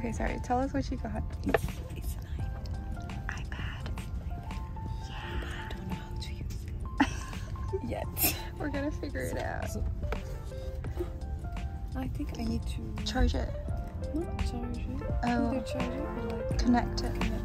Okay, sorry. Tell us what you got. It's an iPad. Yeah. I don't know how to use it yet. We're gonna figure it out. I think I need to Charge it. not charge it. Oh. Either charge it or like Connect it. connect it.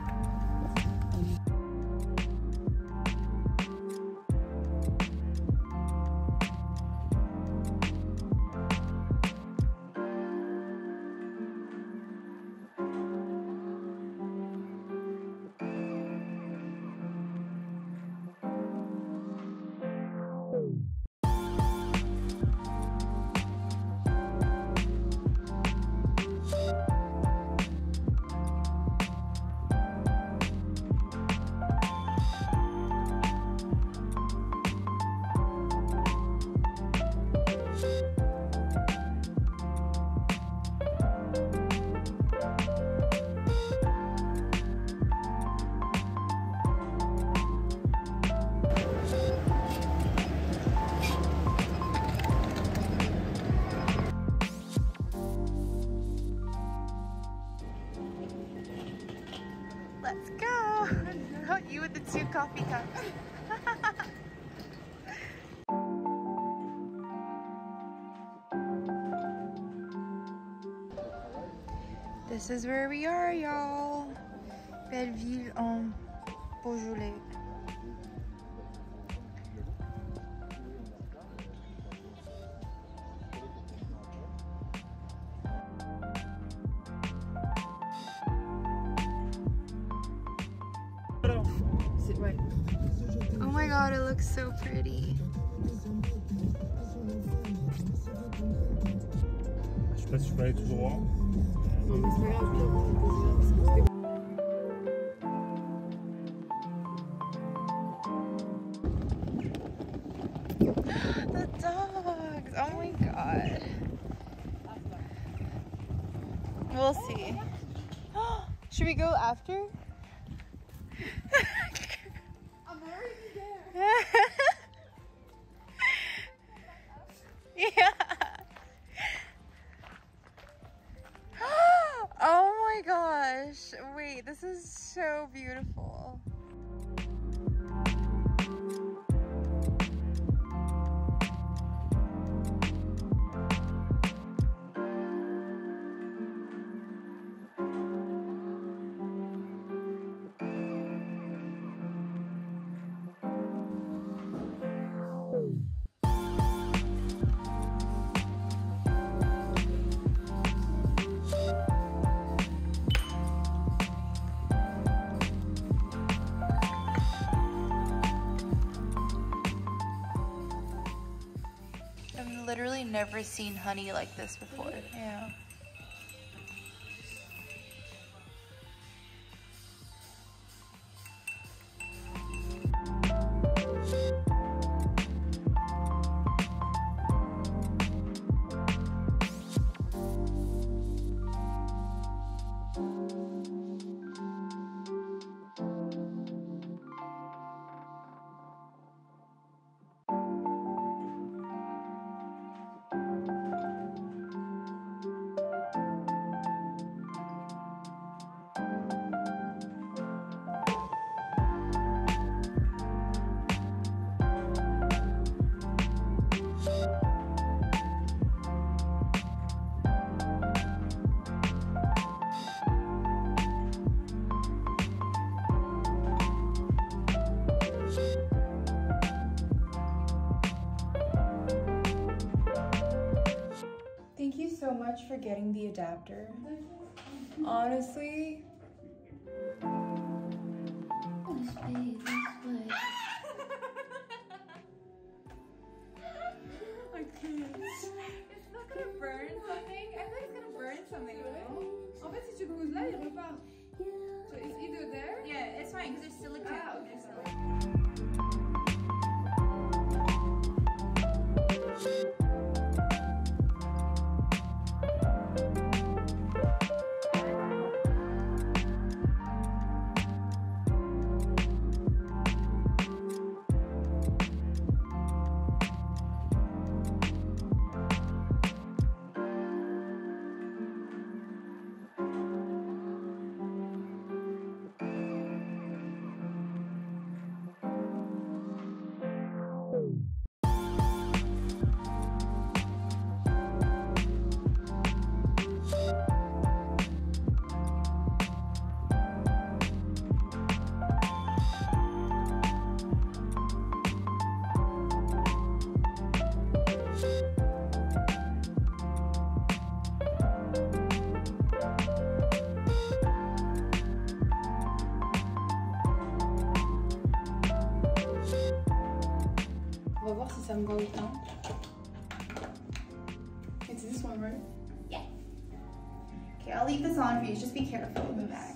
Let's go. You with the 2 coffee cups. This is where we are, y'all. Belleville en Beaujolais. Sit right. Oh my god, it looks so pretty. Je sais pas si je peux aller toujours voir. Non, mais c'est pas grave, je vais l'avoir un peu parce que c'était The dogs! Oh my god. We'll see. Should we go after? I'm already there. Yeah. Oh my gosh. Wait, this is so beautiful. I've literally never seen honey like this before. Yeah. Thank you so much for getting the adapter. Honestly. It's not gonna burn something. I think it's gonna burn something. En fait, si tu cruises là, il repart. So it's either there. Yeah, it's fine because there's silicone. Ah, okay. voir si ça me va autant. It's this one, right? Yeah. Okay, I'll leave this on for you. Just be careful in the back.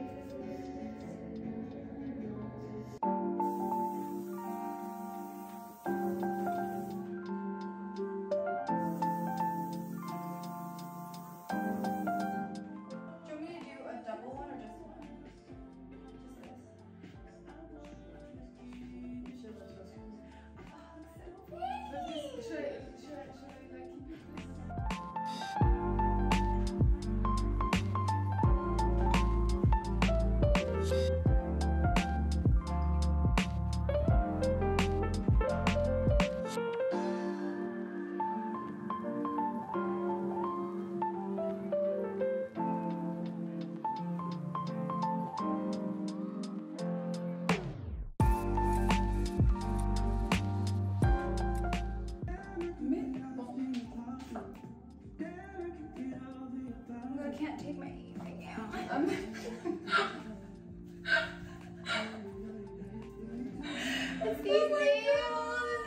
I can't take my aim right now. It's these nails.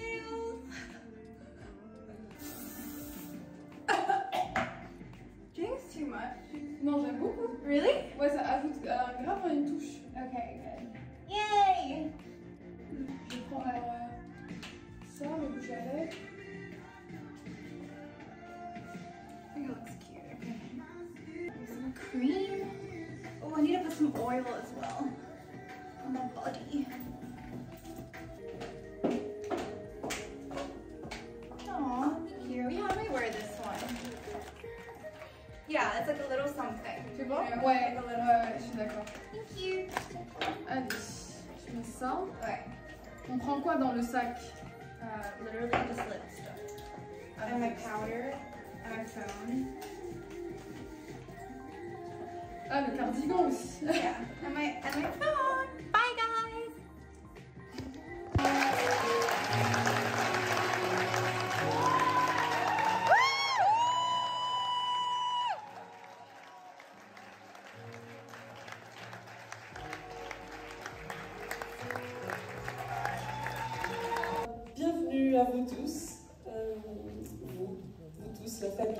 Do you think it's too much? Non, j'aime beaucoup. Really? Ouais, ça ajoute grave une touche. Okay, good. Yay! Je prends ça, le bouche à lèvres. I think it looks cute. Okay. Some cream. Oh, I need to put some oil as well on my body. Aw, thank you. Yeah, I might wear this one. Yeah, it's like a little something. Tu vois? Ouais, je suis d'accord. Thank you. Allez, je mets ça. Ouais. On prend quoi dans le sac? Literally just lip stuff. And my powder, and my phone. Ah, le cardigan aussi. Yeah, and my phone. Bye, guys. Bienvenue à vous tous, vous tous, la famille.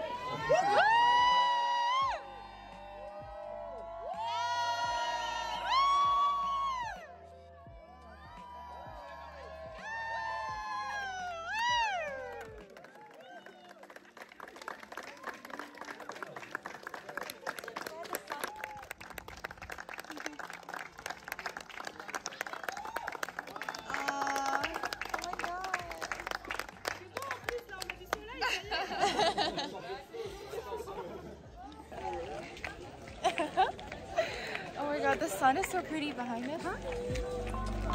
Oh my god, the sun is so pretty behind it, huh?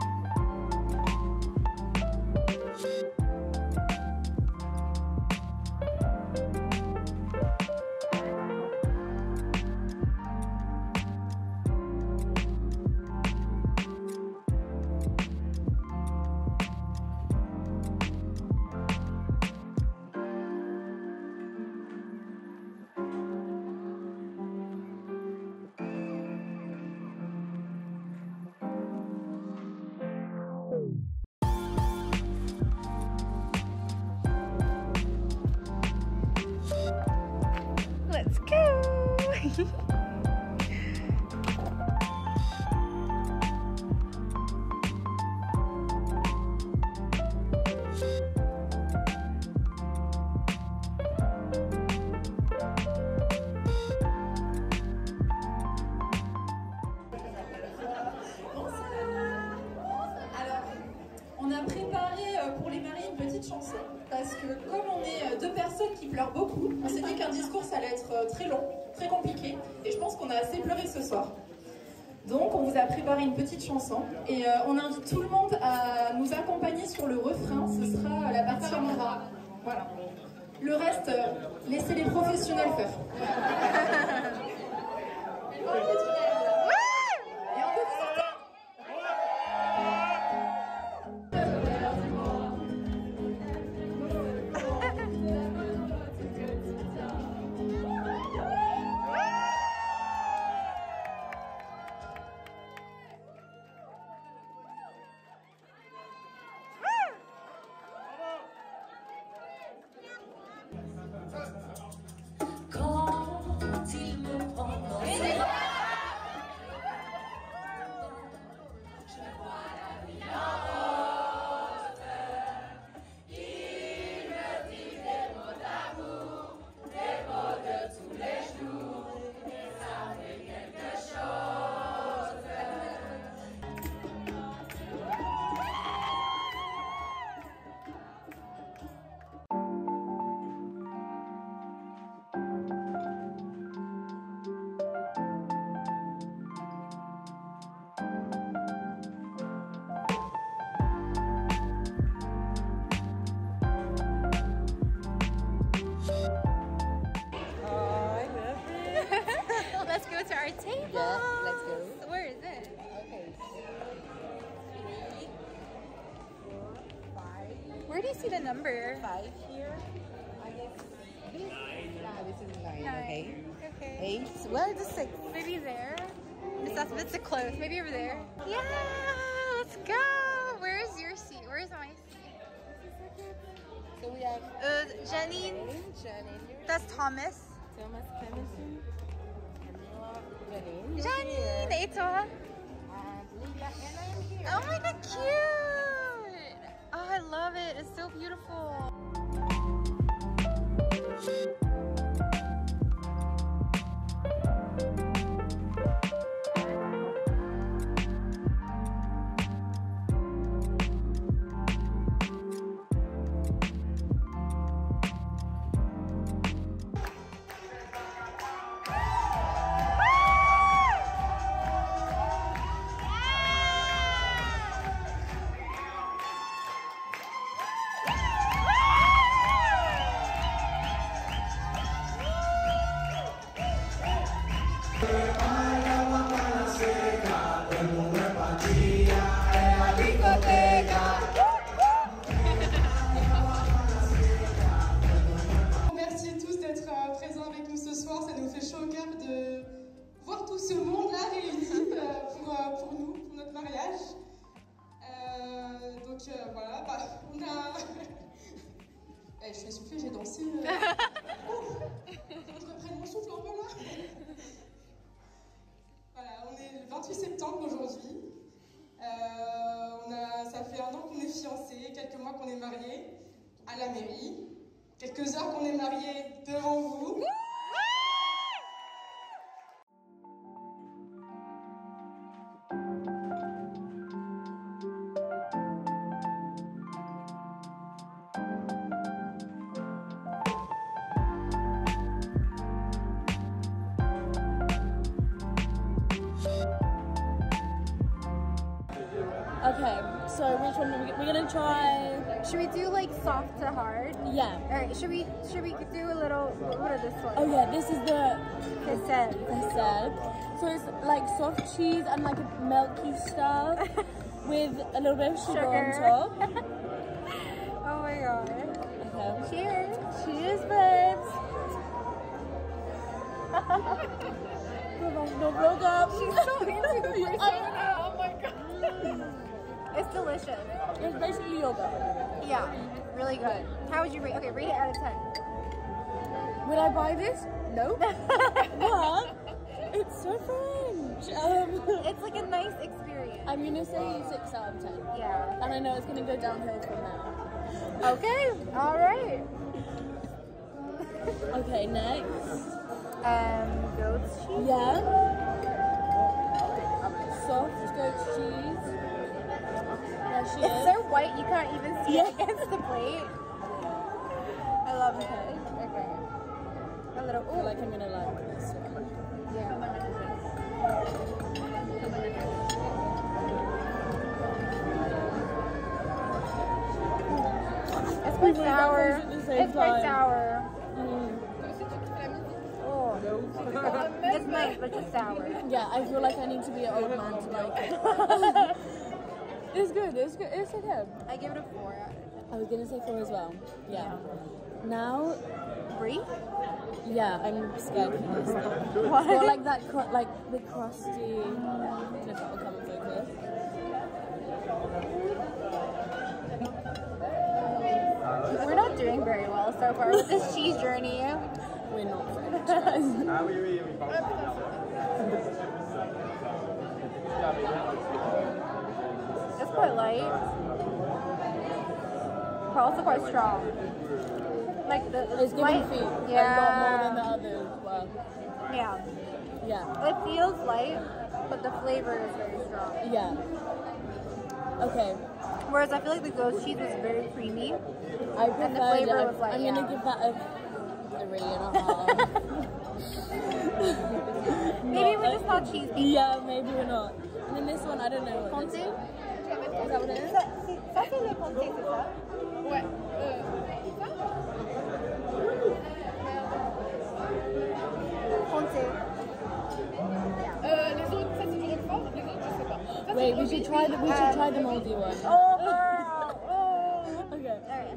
Let's go! On a préparé pour les mariés une petite chanson parce que comme on est deux personnes qui pleurent beaucoup, on s'est dit qu'un discours ça allait être très long, très compliqué et je pense qu'on a assez pleuré ce soir. Donc on vous a préparé une petite chanson et on invite tout le monde à nous accompagner sur le refrain, ce sera la partie en gras. Voilà. Le reste, laissez les professionnels faire. Et on peut vous entendre. Yeah, let's go. Where is it? Okay. 3, 4, 5. Where do you see the number? 5 here. I guess this. Yeah, this is 9. Okay. Okay. 8. Where is the 6? Maybe there. That's a bit too close. Maybe over there. Yeah, let's go. Where's your seat? Where's my seat? So we have Janine. Janine. That's Thomas. Thomas Clemenson. Camilla. Janine. Janine, et toi? And Lila. And I am here. Oh my god, cute! Oh, I love it. It's so beautiful. Merci tous d'être présents avec nous ce soir. Ça nous fait chaud au cœur de voir tout ce monde-là réuni pour nous, pour notre mariage. Donc voilà, on a... je suis essoufflée, j'ai dansé. Je reprenne mon souffle un peu là. Voilà, on est le 28 septembre aujourd'hui. Ça fait 1 an qu'on est fiancés, quelques mois qu'on est mariés à la mairie. Quelques heures qu'on est mariés devant vous. Okay, so which one we're gonna try? Should we do like soft to hard? Yeah. Alright, should we do a little, what are this one? Oh yeah, this is the Cassette. So it's like soft cheese and like a milky stuff with a little bit of sugar on top. Oh my god. Okay. Cheers. Cheers, babes. She's so into the Oh my god. It's delicious. It's basically yogurt. Yeah, really good. How would you rate? Okay, rate it out of 10. Would I buy this? No. What? It's so French. It's like a nice experience. I'm gonna say 6 out of 10. Yeah. And I know it's gonna go downhill from now. Okay, alright. Okay, next. Goat's cheese? Yeah. Soft goat's cheese. There she It's is. so white you can't even see Yeah. it against the plate. I love it. Okay. A little, I feel like I'm gonna like this one. It's quite sour. It's quite sour. It's nice, but just sour. Yeah, I feel like I need to be an old man to like it. It's good, it's good, it's okay. I give it a 4. I was gonna say 4 as well. Yeah. Now, 3? yeah, I'm scared for this now. Why? Well, like that, like the crusty. I don't know if that will come in focus. We're not doing very well so far with this cheese journey. We're not French, guys. It's quite light, but also quite strong. Like It's giving light, feet. yeah, A lot more than the others. Well, yeah. yeah. It feels light, but the flavor is very strong. Yeah. Okay. Whereas I feel like the ghost cheese was very creamy. I prefer And the flavor was like, I'm yeah. gonna give that a 3.5. Maybe we're just not cheese people. Yeah, maybe we're not. And then this one, I don't know what Comté? this one. Is that what it is? Ça c'est le comté, c'est ça? Ouais. Comté. should try the moldy one. Oh, girl. Oh. Okay. Alright.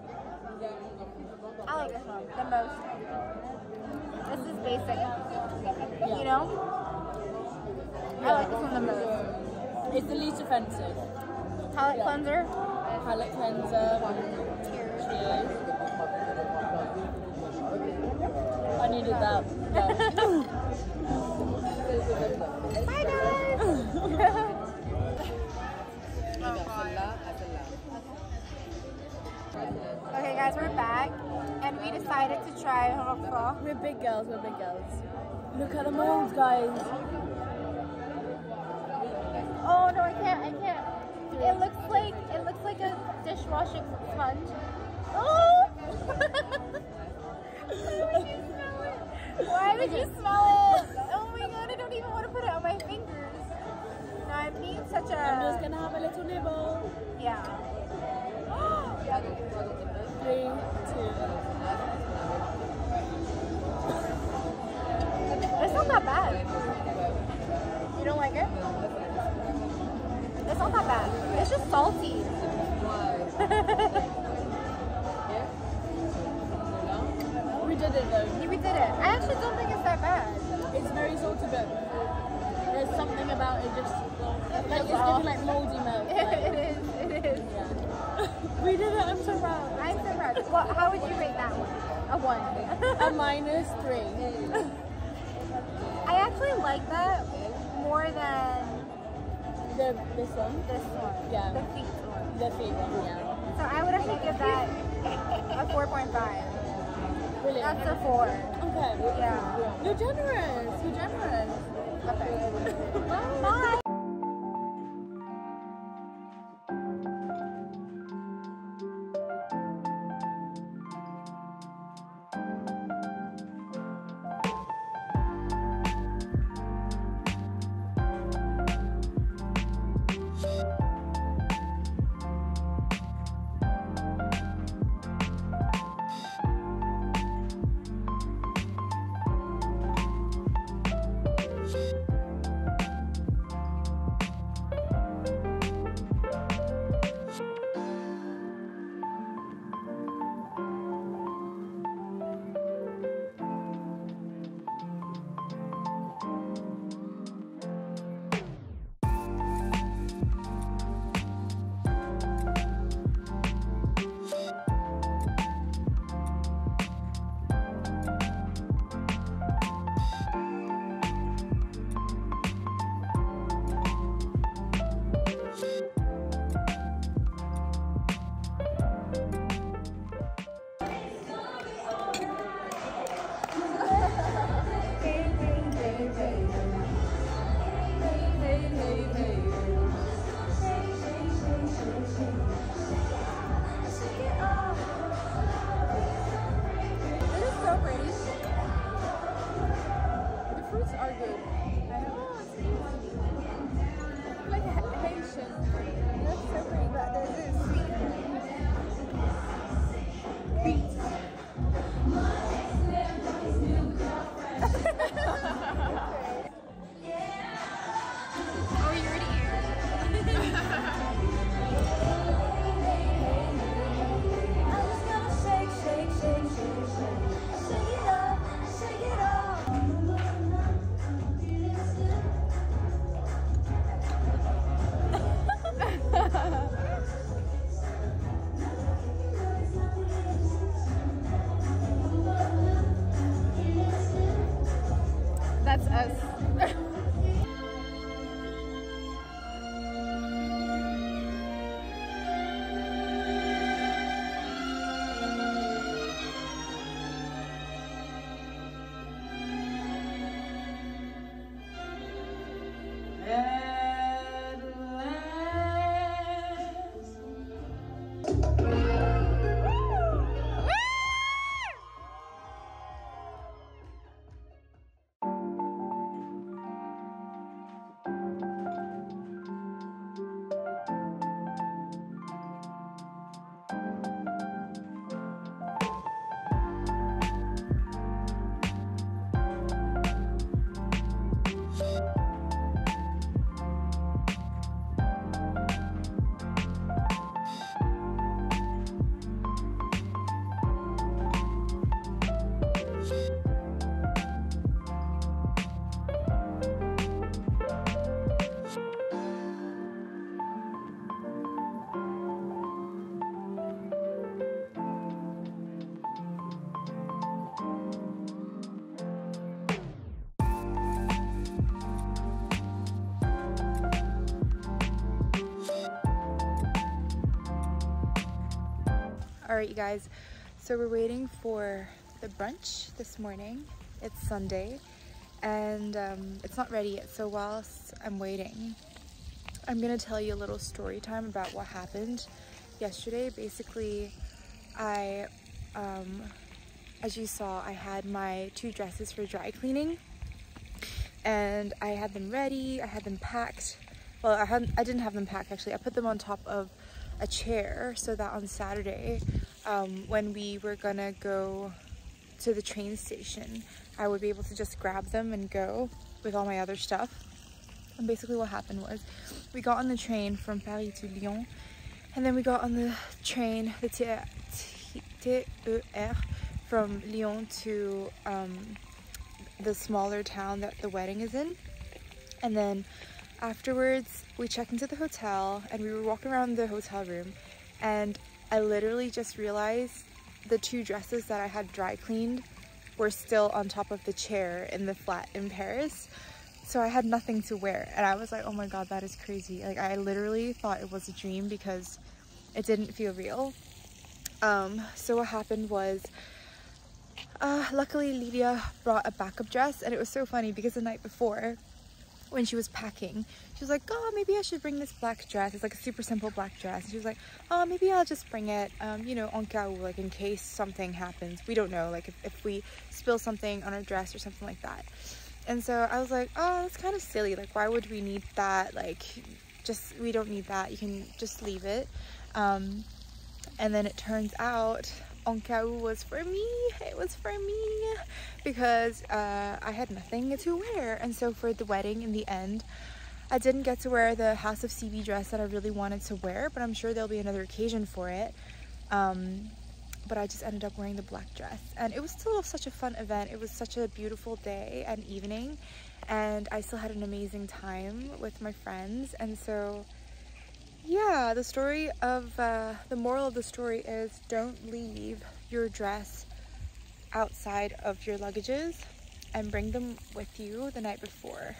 I like this one the most. This is basic. You know? I like this one the most. It's the least offensive. Palette cleanser. Palette cleanser. Cheers. Cheers. I needed that. Bye, guys. Okay, guys, we're back, and we decided to try roquefort. We're big girls. Look at the molds, guys. Oh no, I can't. It looks like a dishwashing sponge. Oh! Why would you smell it? Oh my god, I don't even want to put it on my fingers. No, I need such a... I'm just gonna have a little nibble. Yeah. 3, 2. It's not that bad. You don't like it? It's not that bad. It's just salty. We did it though. We did it. I actually don't think it's that bad. It's very salty, but there's something about it just like it's giving like moldy milk. Like. It is. Yeah. We did it. I'm so proud. I'm so proud. Well, how would you rate that one? A 1. A -3. I actually like that more than This one. Yeah. The feet one. The feet one. Yeah. So I would actually give that a 4.5. Brilliant. That's a 4. Okay. Yeah. You're generous. Okay. Bye. That's us. Alright, you guys, so we're waiting for the brunch this morning. It's Sunday, and it's not ready yet, so whilst I'm waiting, I'm gonna tell you a little story time about what happened yesterday. Basically, I, as you saw, I had my 2 dresses for dry cleaning, and I had them ready, I had them packed. Well, I didn't have them packed actually. I put them on top of a chair so that on Saturday, when we were gonna go to the train station, I would be able to just grab them and go with all my other stuff. And basically what happened was, we got on the train from Paris to Lyon, and then we got on the train, the TER, from Lyon to the smaller town that the wedding is in. And then afterwards, we checked into the hotel, and we were walking around the hotel room, and I literally just realized the 2 dresses that I had dry cleaned were still on top of the chair in the flat in Paris. So I had nothing to wear, and I was like, oh my god, that is crazy. Like, I literally thought it was a dream because it didn't feel real. So what happened was, luckily Lydia brought a backup dress, and it was so funny because the night before, when she was packing, she was like, oh, maybe I should bring this black dress. It's like a super simple black dress. And she was like, oh, maybe I'll just bring it, you know, en cas où, like in case something happens. We don't know, like if we spill something on our dress or something like that. And so I was like, oh, that's kind of silly. Like, why would we need that? Like, we don't need that. You can just leave it. And then it turns out, en cas où was for me. It was for me because I had nothing to wear. And so for the wedding, in the end, I didn't get to wear the House of CB dress that I really wanted to wear, but I'm sure there'll be another occasion for it. But I just ended up wearing the black dress, and it was still such a fun event. It was such a beautiful day and evening, and I still had an amazing time with my friends. And so yeah, the story of the moral of the story is, don't leave your dress outside of your luggages, and bring them with you the night before.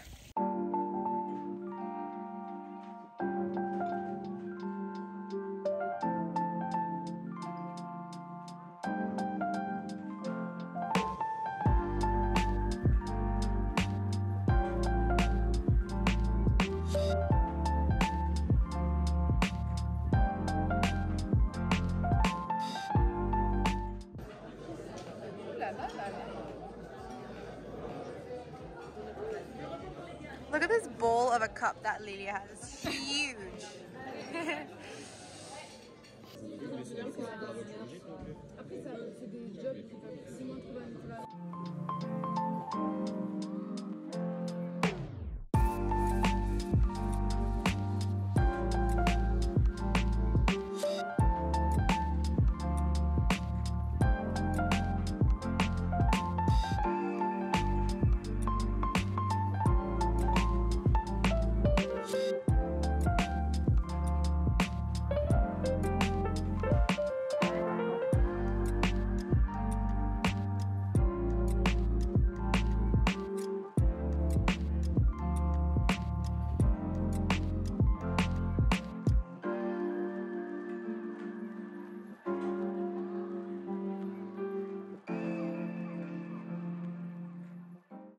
Look at this bowl of a cup that Lilia has. It's huge.